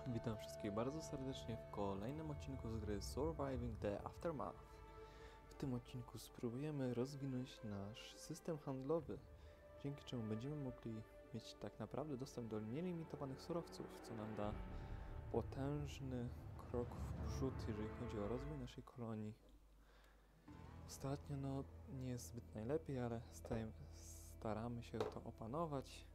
Witam wszystkich bardzo serdecznie w kolejnym odcinku z gry Surviving the Aftermath. W tym odcinku spróbujemy rozwinąć nasz system handlowy, dzięki czemu będziemy mogli mieć tak naprawdę dostęp do nielimitowanych surowców, co nam da potężny krok w przód, jeżeli chodzi o rozwój naszej kolonii. Ostatnio nie jest zbyt najlepiej, ale staramy się to opanować.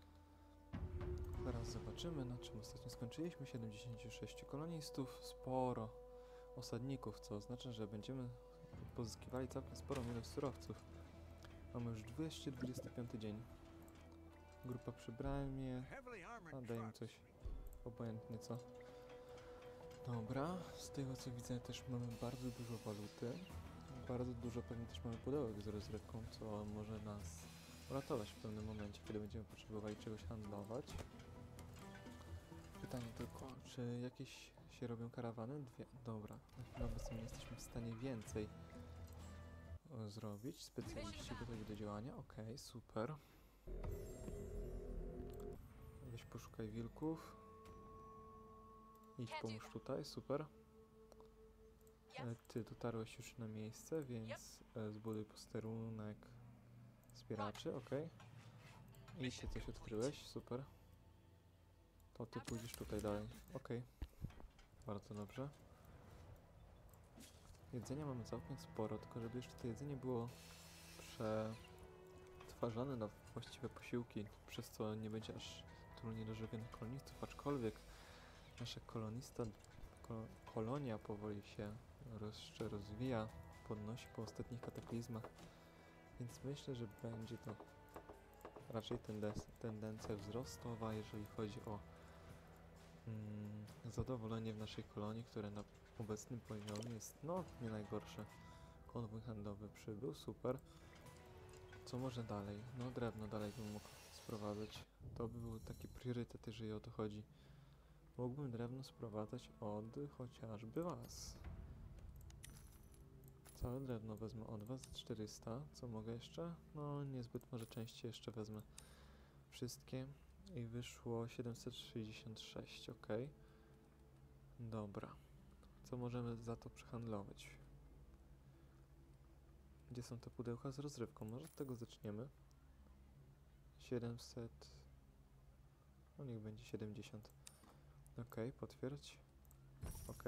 Zaraz zobaczymy, na czym ostatnio skończyliśmy. 76 kolonistów, sporo osadników, co oznacza, że będziemy pozyskiwali całkiem sporą ilość surowców. Mamy już 225 dzień. Grupa przy bramie, a daj im coś, obojętnie co. Dobra, z tego co widzę też mamy bardzo dużo waluty. Bardzo dużo pewnie też mamy pudełek z rozrywką, co może nas uratować w pewnym momencie, kiedy będziemy potrzebowali czegoś handlować. Pytanie tylko, czy jakieś się robią karawany? Dwie. Dobra, na chwilę obecną nie jesteśmy w stanie więcej zrobić. Specjaliści gotowi do działania. Okej, super. Weź poszukaj wilków. Idź pomóż tutaj, super. Ty dotarłeś już na miejsce, więc zbuduj posterunek wspieraczy, okej. I ty coś odkryłeś, super. To ty pójdziesz tutaj dalej, okej. Bardzo dobrze. Jedzenia mamy całkiem sporo, tylko żeby jeszcze to jedzenie było przetwarzane na właściwe posiłki, przez co nie będzie aż tylu niedożywionych kolonistów, aczkolwiek nasza kolonia powoli się jeszcze rozwija, podnosi po ostatnich kataklizmach, więc myślę, że będzie to raczej tendencja wzrostowa, jeżeli chodzi o zadowolenie w naszej kolonii, które na obecnym poziomie jest nie najgorsze. Konwój handlowy przybył, super. Co może dalej? Drewno dalej bym mógł sprowadzać. To by był taki priorytet, jeżeli o to chodzi. Mógłbym drewno sprowadzać od chociażby was. Całe drewno wezmę od was, 400. Co mogę jeszcze? Niezbyt może częściej jeszcze wezmę wszystkie. I wyszło 766, ok. Dobra. Co możemy za to przehandlować? Gdzie są te pudełka z rozrywką? Może od tego zaczniemy. 700... niech będzie 70. Ok, potwierdź. Ok.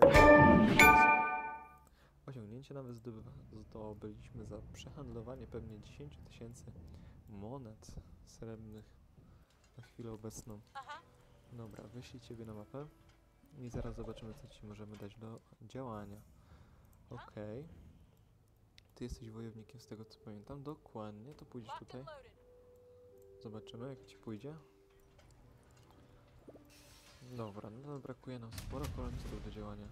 Osiągnięcie nawet zdobyliśmy za przehandlowanie pewnie 10 000 monet srebrnych na chwilę obecną. Dobra, wyślij ciebie na mapę i zaraz zobaczymy, co ci możemy dać do działania. Okej. Ty jesteś wojownikiem, z tego co pamiętam. Dokładnie, to pójdziesz tutaj. Zobaczymy, jak ci pójdzie. Dobra, brakuje nam sporo kolonistów do działania.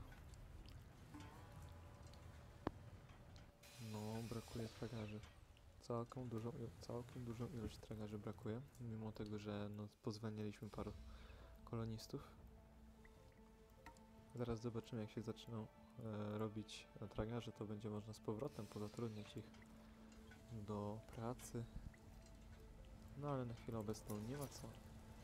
Brakuje tragarzy. Całkiem dużą ilość tragarzy brakuje, mimo tego, że pozwalnialiśmy paru kolonistów. Zaraz zobaczymy, jak się zaczną robić tragarze, to będzie można z powrotem pozatrudniać ich do pracy. Ale na chwilę obecną nie ma co.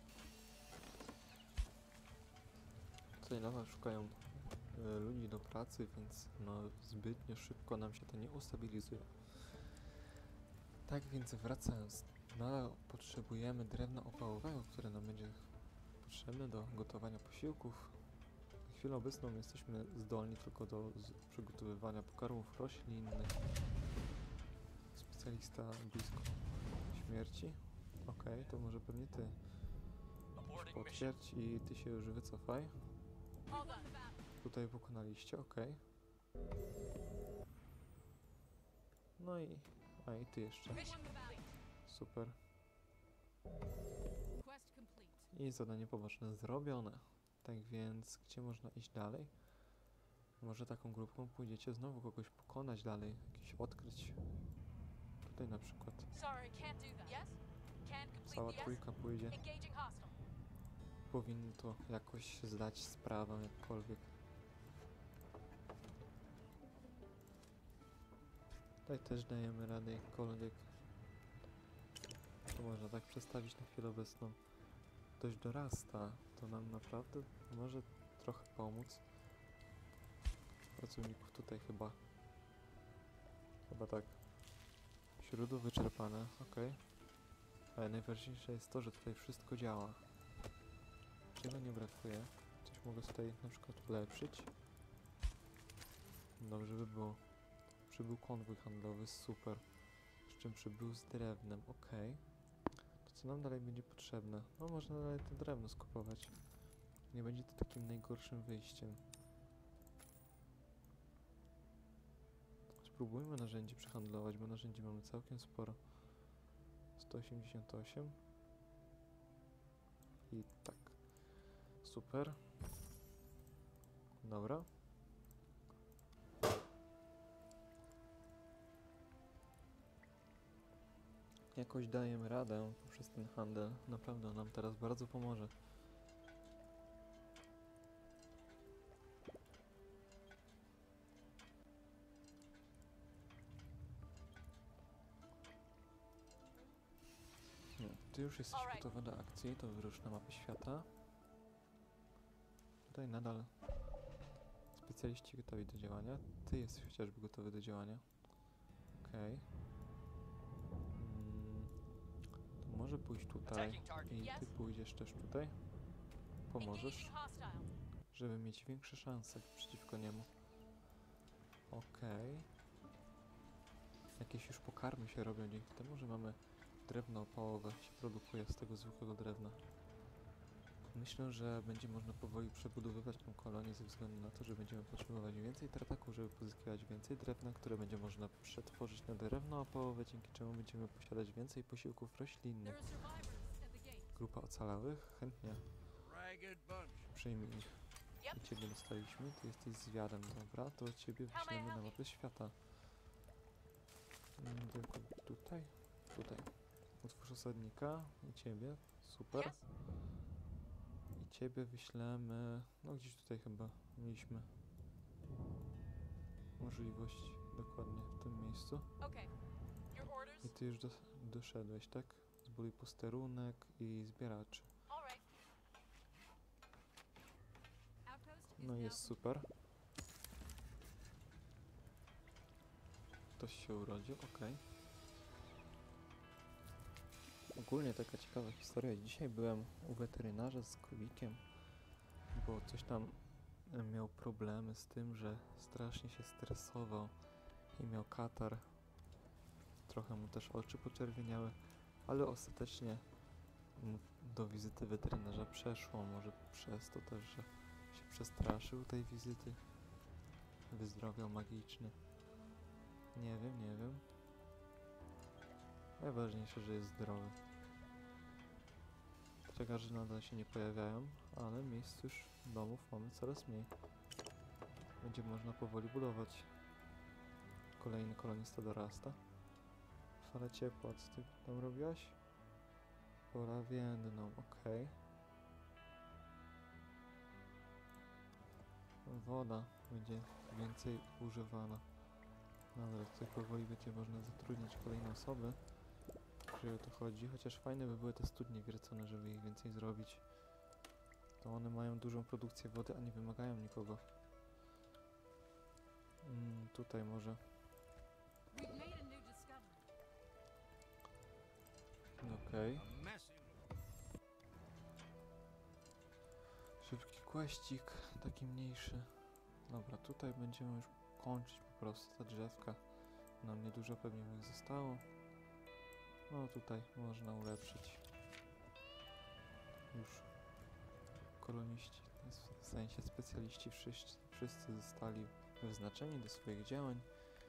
Tutaj nadal szukają ludzi do pracy, więc zbytnio szybko nam się to nie ustabilizuje. Tak więc wracając, nadal potrzebujemy drewna opałowego, które nam będzie potrzebne do gotowania posiłków. Na chwilę obecną jesteśmy zdolni tylko do przygotowywania pokarmów roślinnych. Specjalista blisko śmierci. Okej, to może pewnie ty. Potwierdź i ty się już wycofaj. Tutaj pokonaliście, okej. I ty jeszcze. Super. I zadanie poboczne zrobione. Tak więc, gdzie można iść dalej? Może taką grupką pójdziecie znowu kogoś pokonać dalej, jakiś odkryć. Tutaj na przykład. Cała trójka pójdzie. Powinno to jakoś zdać sprawę, jakkolwiek. Tutaj też dajemy radę, jakkolwiek. To można tak przestawić na chwilę obecną. Dość dorasta. To nam naprawdę może trochę pomóc. Pracowników tutaj chyba. Chyba tak. Źródło wyczerpane, ok. Ale najważniejsze jest to, że tutaj wszystko działa. Czego nie brakuje? Coś mogę tutaj na przykład ulepszyć. Dobrze by było. Przybył konwój handlowy, super. Z czym przybył z drewnem, ok. To co nam dalej będzie potrzebne? No można dalej to drewno skupować. Nie będzie to takim najgorszym wyjściem. Spróbujmy narzędzi przehandlować, bo narzędzi mamy całkiem sporo. 188. I tak. Super. Dobra. Jakoś dajemy radę poprzez ten handel. Naprawdę on nam teraz bardzo pomoże. Ty już jesteś gotowa do akcji, to wyrusz na mapę świata. Tutaj nadal specjaliści gotowi do działania. Ty jesteś chociażby gotowy do działania. Okej. To może pójść tutaj i ty pójdziesz też tutaj. Pomożesz, żeby mieć większe szanse przeciwko niemu. Okej. Jakieś już pokarmy się robią dzięki temu, że mamy drewno opałowe, się produkuje z tego zwykłego drewna. Myślę, że będzie można powoli przebudowywać tą kolonię ze względu na to, że będziemy potrzebować więcej tartaku, żeby pozyskiwać więcej drewna, które będzie można przetworzyć na drewno opałowe, dzięki czemu będziemy posiadać więcej posiłków roślinnych. Grupa ocalałych? Chętnie. Przyjmij ich. I ciebie dostaliśmy, ty jesteś zwiadem, dobra? To ciebie wyślemy na mapę świata. Tylko tutaj? Tutaj. Utwórz osadnika i ciebie, super. I ciebie wyślemy, no gdzieś tutaj chyba mieliśmy możliwość, dokładnie w tym miejscu. I ty już doszedłeś, tak? Zbuduj posterunek i zbieraczy. No jest super. Ktoś się urodził, okej. Ogólnie taka ciekawa historia. Dzisiaj byłem u weterynarza z królikiem, bo coś tam miał problemy z tym, że strasznie się stresował i miał katar. Trochę mu też oczy poczerwieniały, ale ostatecznie do wizyty weterynarza przeszło. Może przez to też, że się przestraszył tej wizyty. Wyzdrowiał magicznie. Nie wiem, nie wiem. Najważniejsze, że jest zdrowy. Tragarzy nadal się nie pojawiają, ale miejsc już domów mamy coraz mniej. Będzie można powoli budować. Kolejny kolonista dorasta. Fala ciepła, co ty tam robiłaś? Pola więdną, okej. Woda będzie więcej używana. Dobra, tutaj powoli będzie można zatrudniać kolejne osoby, jeżeli o to chodzi, chociaż fajne by były te studnie wiercone, żeby ich więcej zrobić. To one mają dużą produkcję wody, a nie wymagają nikogo. Tutaj może. Okej. Szybki kłeścik, taki mniejszy. Dobra, tutaj będziemy już kończyć po prostu ta drzewka. Nam niedużo pewnie ich zostało. No tutaj można ulepszyć. Już koloniści, w sensie specjaliści, wszyscy zostali wyznaczeni do swoich działań.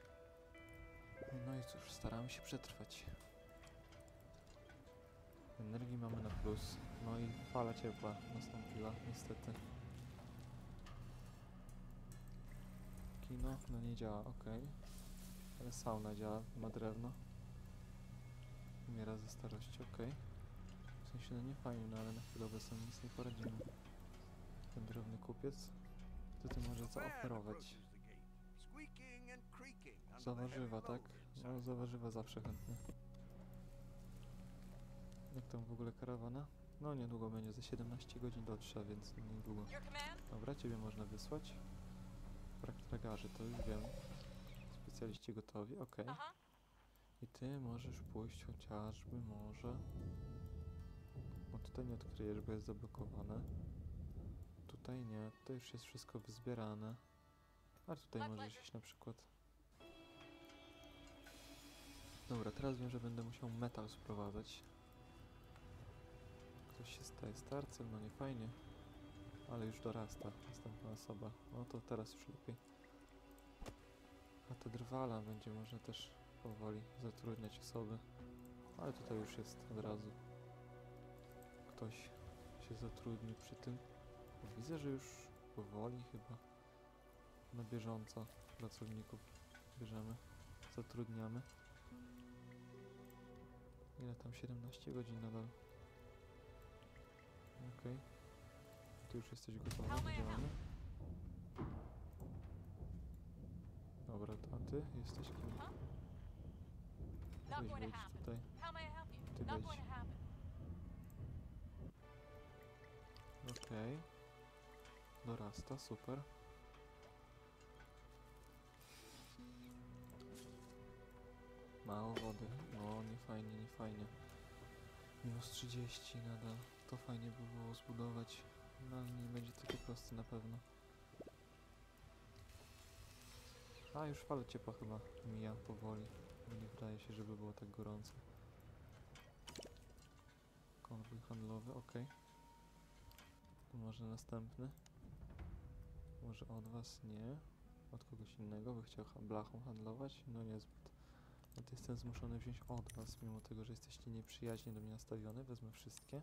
No i cóż, staramy się przetrwać. Energii mamy na plus. No i fala ciepła nastąpiła, niestety. Kino, no nie działa, ok. Ale sauna działa, ma drewno. Umiera ze starości, ok. W sensie, no nie fajnie, no ale na chwilę obecną nic nie poradzimy. Ten drewny kupiec. Co ty może zaoferować? Za warzywa, tak? No za warzywa zawsze chętnie. Jak tam w ogóle karawana? No niedługo będzie, za 17 godzin dotrze, więc niedługo. Your command? Dobra, ciebie można wysłać. Brak tragarzy, to już wiem. Specjaliści gotowi, okej. Uh-huh. I ty możesz pójść chociażby może... No tutaj nie odkryjesz, bo jest zablokowane. Tutaj nie, tutaj już jest wszystko wyzbierane. A tutaj możesz iść na przykład. Dobra, teraz wiem, że będę musiał metal sprowadzać. Ktoś się staje starcem, no nie fajnie. Ale już dorasta następna osoba. No to teraz już lepiej. A te drwala będzie można też powoli zatrudniać osoby. Ale tutaj już jest od razu. Ktoś się zatrudnił przy tym. Widzę, że już powoli chyba na bieżąco pracowników bierzemy, zatrudniamy. Ile tam? 17 godzin nadal. Okej. Tu już jesteś gotowy, działamy. Dobra, to a ty jesteś kim? Not Weź going wejdź to happen. tutaj. How may I help you? Ty Not wejdź. going to happen. Okej. Dorasta, super. Mało wody. No, nie fajnie, nie fajnie. Minus 30 nadal. To fajnie by było zbudować. No, ale nie będzie takie proste na pewno. A, już fala ciepła chyba mija powoli. Nie wydaje się, żeby było tak gorąco. Konwój handlowy, ok. To może następny. Może od was? Nie. Od kogoś innego, by chciał blachą handlować? No niezbyt. No to jestem zmuszony wziąć od was, mimo tego, że jesteście nieprzyjaźnie do mnie nastawione. Wezmę wszystkie.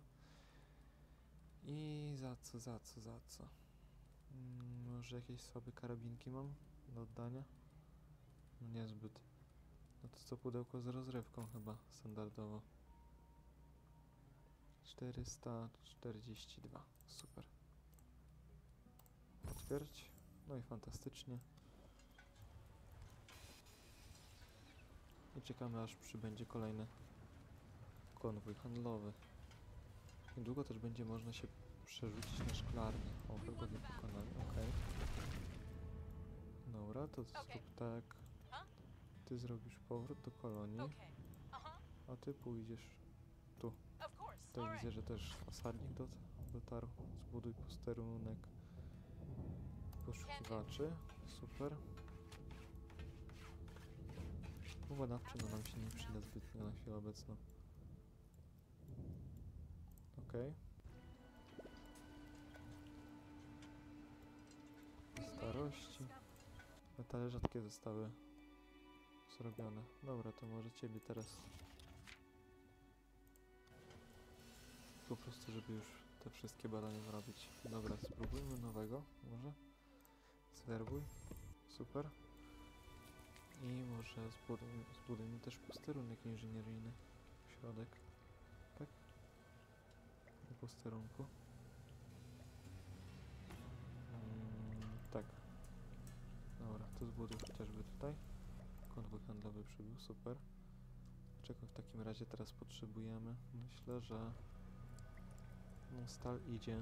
I za co, za co, za co? Może jakieś sobie karabinki mam do oddania? No niezbyt. No to co, pudełko z rozrywką chyba standardowo. 442. Super. Potwierdź. No i fantastycznie. I czekamy, aż przybędzie kolejny konwój handlowy. Niedługo też będzie można się przerzucić na szklarnię. O, wrogowie pokonani, okej. Dobra, to zrób tak. Ty zrobisz powrót do kolonii, Okay. Uh-huh. a ty pójdziesz tu. Of course. Tutaj All widzę, right. że też osadnik dotarł. Zbuduj posterunek poszukiwaczy. Super. Badawczy no nam się nie przyda zbytnio na chwilę obecną. Okej. Starości. Metale rzadkie zostały zrobione. Dobra, to może ciebie teraz po prostu, żeby już te wszystkie badania zrobić. Dobra, spróbujmy nowego, może? Zwerbuj. Super. I może zbudujmy też posterunek inżynieryjny. Środek. Tak? Na posterunku. Tak. Dobra, to zbuduj chociażby tutaj. Konwój handlowy przybył, super. Czego w takim razie teraz potrzebujemy? Myślę, że no, stal idzie.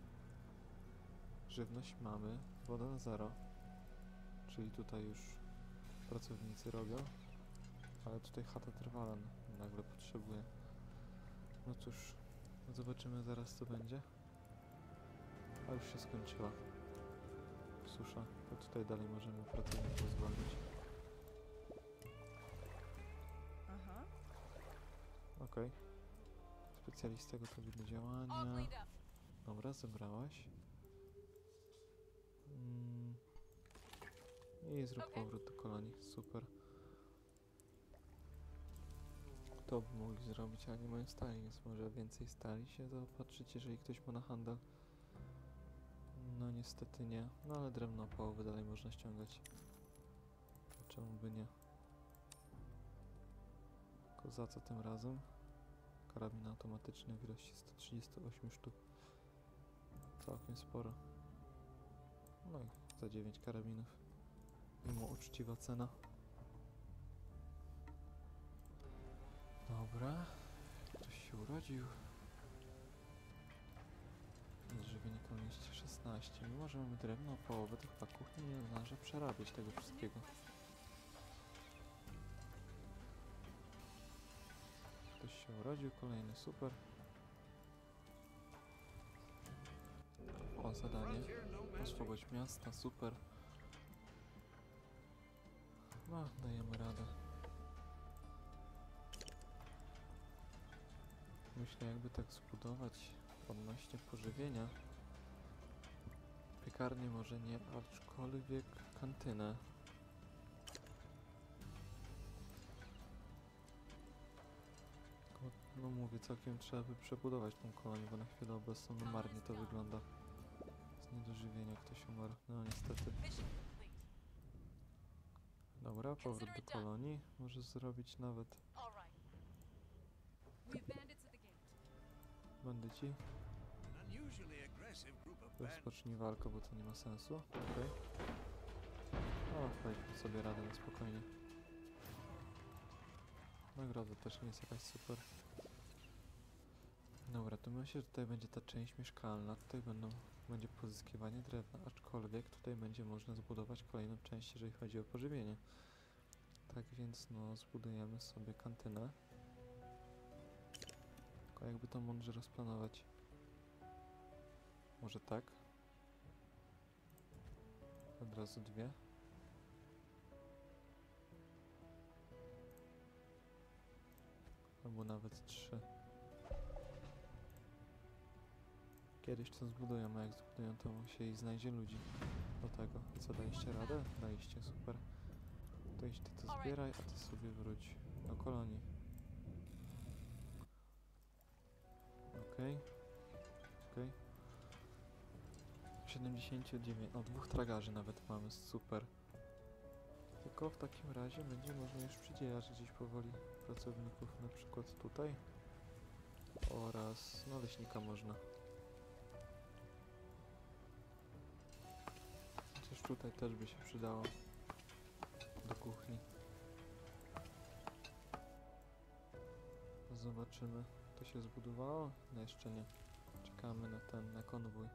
Żywność mamy. Woda na zero. Czyli tutaj już pracownicy robią. Ale tutaj chata trwala nagle potrzebuje. No cóż, zobaczymy zaraz co będzie. A już się skończyła susza. To tutaj dalej możemy pracowników zwolnić. Uh-huh. Okej. Specjalista gotowy do All działania. cleaned up. Dobra, zebrałaś. I zrób Okej. powrót do kolonii. Super. To by mogli zrobić, ale nie mają stali, więc może więcej stali się zaopatrzyć, jeżeli ktoś ma na handel. No niestety nie. No ale drewno połowy dalej można ściągać. Czemu by nie? Tylko za co tym razem? Karabin automatyczny w ilości 138 sztuk. Całkiem sporo. No i za 9 karabinów. Mimo uczciwa cena. Dobra. Ktoś się urodził. koloniści 16. Mimo, że mamy drewno o połowę, to chyba kuchnia nie zdąży przerabiać tego wszystkiego. Ktoś się urodził, kolejny, super. O, zadanie. Oswobodź miasta, super. No, dajemy radę. Myślę, jakby tak zbudować odnośnie pożywienia. Piekarnię może nie, aczkolwiek kantynę. Tylko, no mówię, całkiem trzeba by przebudować tą kolonię, bo na chwilę obecną no marnie to wygląda. Z niedożywienia ktoś umarł, no niestety. Mission complete. Dobra, powrót do kolonii. Może zrobić nawet All right. We have bandits at the gate. bandyci. An unusually aggressive group of bandits. Rozpocznij walkę, bo to nie ma sensu. Okej. O, daliśmy sobie radę na spokojnie. Nagroda też nie jest jakaś super. Dobra, to myślę, że tutaj będzie ta część mieszkalna. Tutaj będzie pozyskiwanie drewna, aczkolwiek tutaj będzie można zbudować kolejną część, jeżeli chodzi o pożywienie. Tak więc no, zbudujemy sobie kantynę. Tylko jakby to mądrze rozplanować. Może tak. Od razu dwie. Albo nawet trzy. Kiedyś to zbudują, a jak zbudują, to się i znajdzie ludzi do tego. I co, daliście radę? Daliście, super. To idź ty to zbieraj, a ty sobie wróć do kolonii. Okej. Okej. 79, o 2 tragarzy nawet mamy, super. Tylko w takim razie będzie można już przydzielać gdzieś powoli pracowników, na przykład tutaj. Oraz, no leśnika można. Chociaż tutaj też by się przydało do kuchni. Zobaczymy. To się zbudowało? No jeszcze nie. Czekamy na konwój.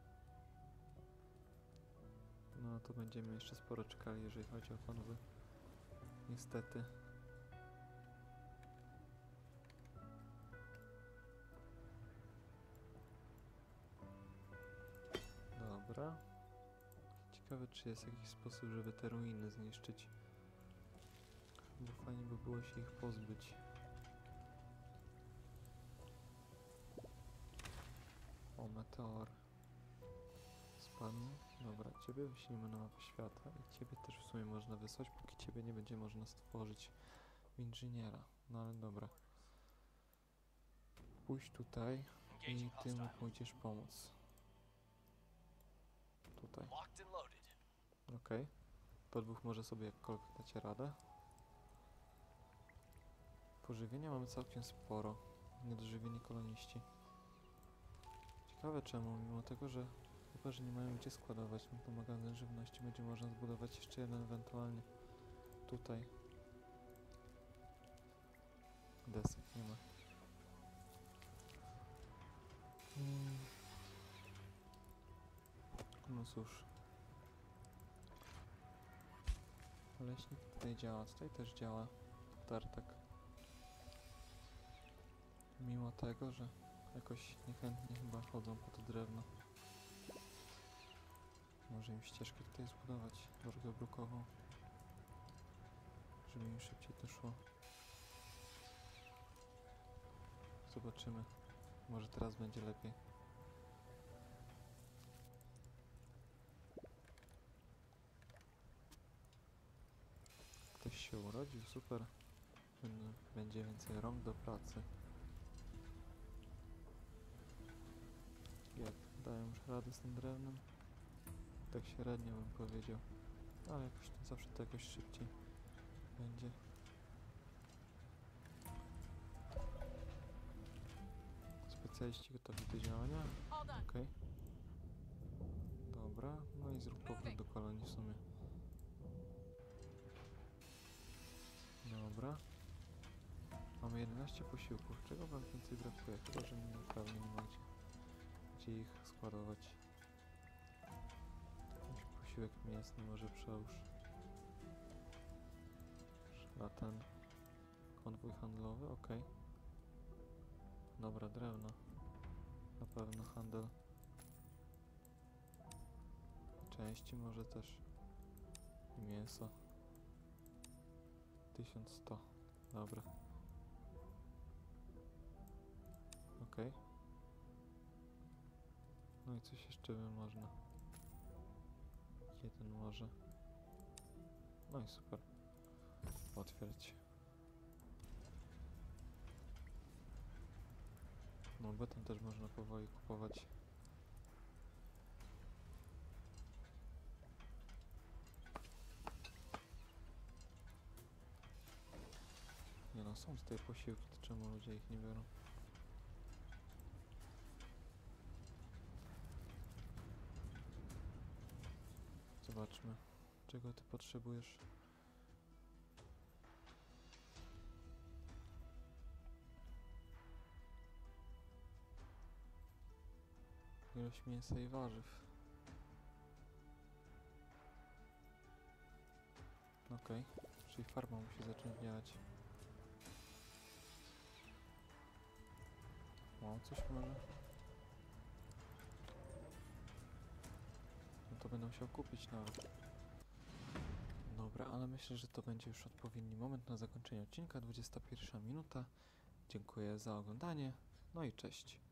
No to będziemy jeszcze sporo czekali, jeżeli chodzi o konwój. Niestety. Dobra. Ciekawe, czy jest jakiś sposób, żeby te ruiny zniszczyć. Bo fajnie by było się ich pozbyć. O, meteor. Spadł. Dobra, ciebie wyślimy na mapę świata i ciebie też w sumie można wysłać, póki ciebie nie będzie można stworzyć w inżyniera. No ale dobra. Pójdź tutaj i ty mu pójdziesz pomóc. Tutaj. Okej. Po dwóch może sobie jakkolwiek dacie radę. Pożywienia mamy całkiem sporo. Niedożywieni koloniści. Ciekawe czemu, mimo tego, że chyba, że nie mają gdzie składować, no to magazyn żywności będzie można zbudować jeszcze jeden ewentualnie tutaj. Desek nie ma. No cóż. Leśnik tutaj działa, tutaj też działa tartak. Mimo tego, że jakoś niechętnie chyba chodzą po to drewno. Może im ścieżkę tutaj zbudować, drogę brukową, żeby im szybciej to szło. Zobaczymy. Może teraz będzie lepiej. Ktoś się urodził, super. Będzie więcej rąk do pracy. Jak dają już radę z tym drewnem? Tak średnio bym powiedział. Ale jakoś to zawsze to jakoś szybciej będzie. Specjaliści gotowi do działania. All done. Okej. Dobra, no i zrób powrót do kolonii w sumie. Dobra. Mamy 11 posiłków. Czego wam więcej brakuje? Chyba, że naprawdę nie macie gdzie ich składować. posiłek mięsny może przełóż. Szlatan. Konwój handlowy, okej. Dobra, drewno. Na pewno handel. Części może też. I mięso. 1100. Dobra. Okej. No i coś jeszcze by można. Jeden może. No i super. Otwierać. No beton też można powoli kupować. Nie no, są tutaj posiłki, to czemu ludzie ich nie biorą? Zobaczmy, czego ty potrzebujesz. Ilość mięsa i warzyw. Okej, czyli farma musi zacząć działać. O, coś może? No to będę musiał kupić nawet. Dobra, ale myślę, że to będzie już odpowiedni moment na zakończenie odcinka. 21 minuta. Dziękuję za oglądanie. No i cześć.